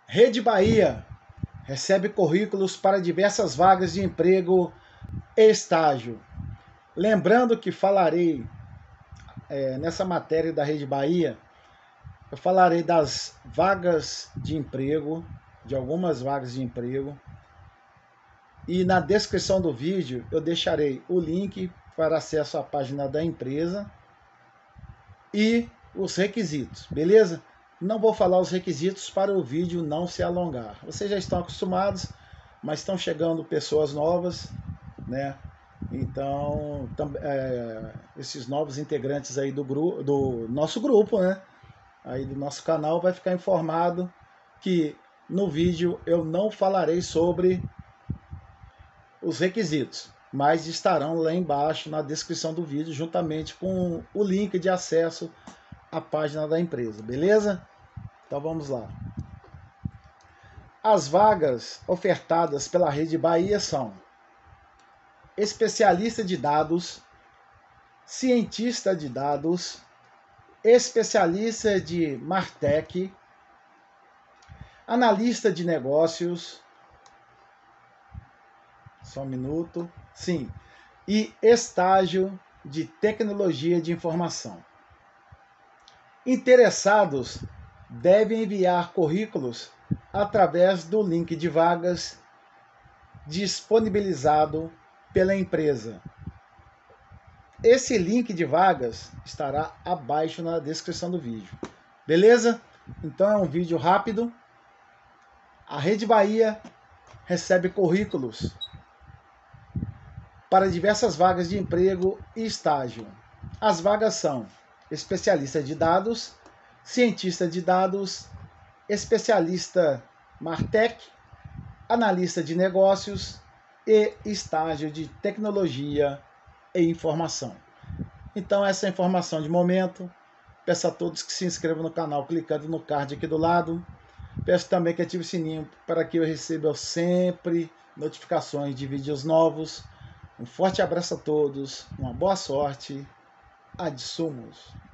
Rede Bahia recebe currículos para diversas vagas de emprego e estágio. Lembrando que falarei nessa matéria da Rede Bahia, eu falarei das vagas de emprego, de algumas vagas de emprego, e na descrição do vídeo eu deixarei o link para acesso à página da empresa e os requisitos, beleza? Não vou falar os requisitos para o vídeo não se alongar. Vocês já estão acostumados, mas estão chegando pessoas novas, né? Então, esses novos integrantes aí do nosso grupo, né? Aí do nosso canal vai ficar informado que no vídeo eu não falarei sobre os requisitos, mas estarão lá embaixo na descrição do vídeo, juntamente com o link de acesso à página da empresa, beleza? Então vamos lá. As vagas ofertadas pela Rede Bahia são especialista de dados, cientista de dados, especialista de Martech, analista de negócios, só um minuto, sim, e estágio de tecnologia de informação. Interessados devem enviar currículos através do link de vagas disponibilizado pela empresa. Esse link de vagas estará abaixo na descrição do vídeo. Beleza? Então é um vídeo rápido. A Rede Bahia recebe currículos para diversas vagas de emprego e estágio. As vagas são especialista de dados, cientista de dados, especialista Martech, analista de negócios e estágio de tecnologia e informação. Então essa é a informação de momento. Peço a todos que se inscrevam no canal clicando no card aqui do lado. Peço também que ative o sininho para que eu receba sempre notificações de vídeos novos. Um forte abraço a todos, uma boa sorte, ad sumos.